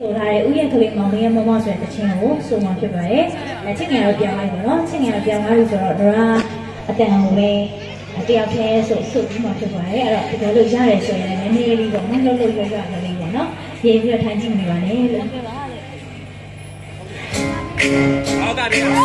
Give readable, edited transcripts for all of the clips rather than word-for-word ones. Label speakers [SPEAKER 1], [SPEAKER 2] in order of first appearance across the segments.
[SPEAKER 1] 우연그림망이뭐뭐소의 친구 소만ဖြစ်ပါတယ်။ချင်းငယ်တော့ပြောင်းလိုက်ပါတော့။ချင်းငယ်တော့ပြောင်းသွားပြီဆိုတော့တော့အတန်ကိုပဲတယောက်တည်းဆိုပြီးမှဖြစ်ပါတယ်။အဲ့တော့ဒီလိုလို့ရတယ်ဆိုရင်လည်းနည်းနည်းလေးပေါ့နော်။လှုပ်လှုပ်ရွရွကလေးပေါ့နော်။ရေးပြီးတော့ထိုင်ကြည့်နေပါနဲ့လို့။ဟုတ်ကဲ့။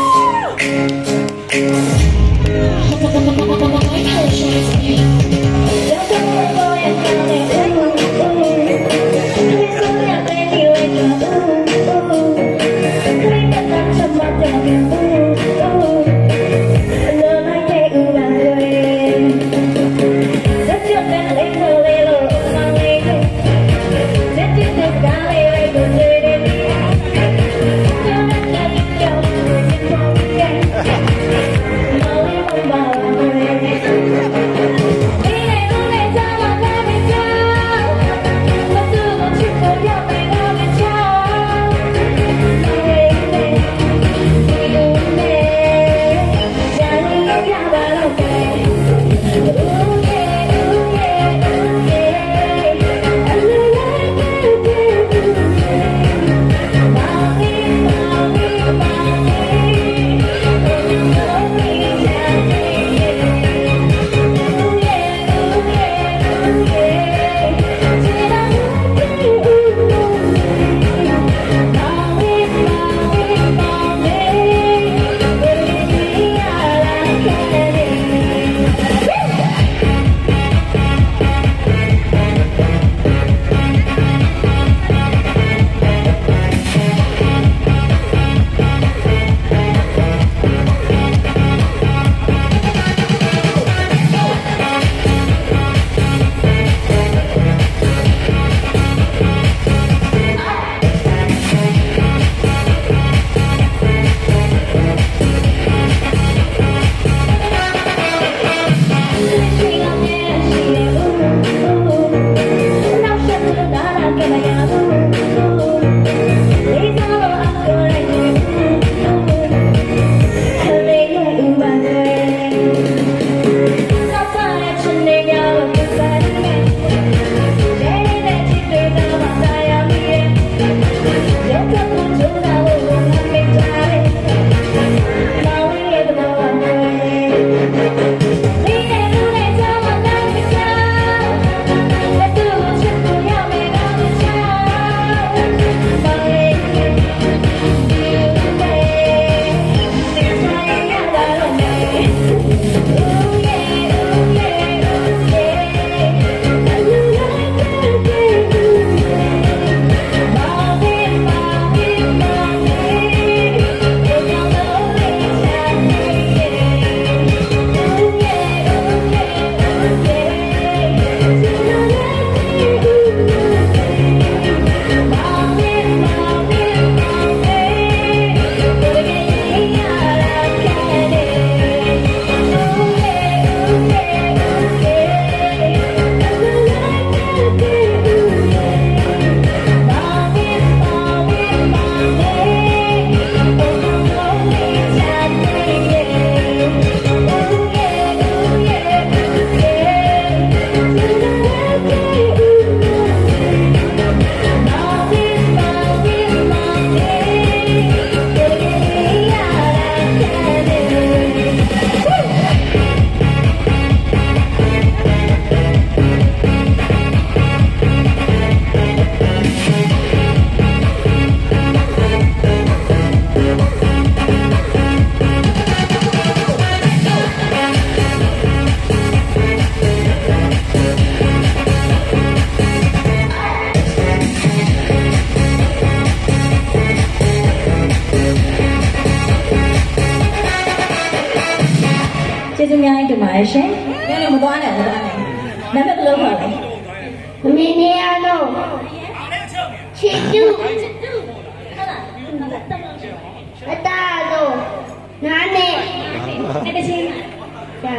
[SPEAKER 1] ကျေးဇူးများတင်ပါတယ်ရှင်။ညနေမသွားနဲ့မသွားနဲ့။နာမည်ဘယ်လိုခေါ်လဲ။မင်းနေရလို့ချစ်တူဟုတ်လား။အတားလို့နားနဲ့အဲ့ဒါချင်းဒါ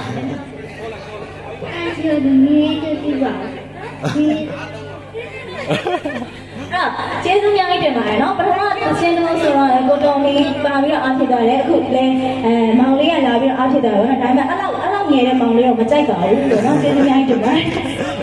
[SPEAKER 1] အဲ့ဒီနေ့တူပါကျေးဇူးများတင်ပါတယ်နော်ပထမအချင်းတို့ဆိုတော့ကိုတော်လေးပါပြီးတော့အားဖြစ်သွားတယ်အခုလည်းမောင်လေးကလာပြီးတော့အားဖြစ်သွားတယ်နော်ဒါပေမဲ့အဲ့လောက်ငယ်တဲ့မောင်လေးတော့မကြိုက်ပါဘူးလို့နော်ကျေးဇူးများတင်ပါတယ်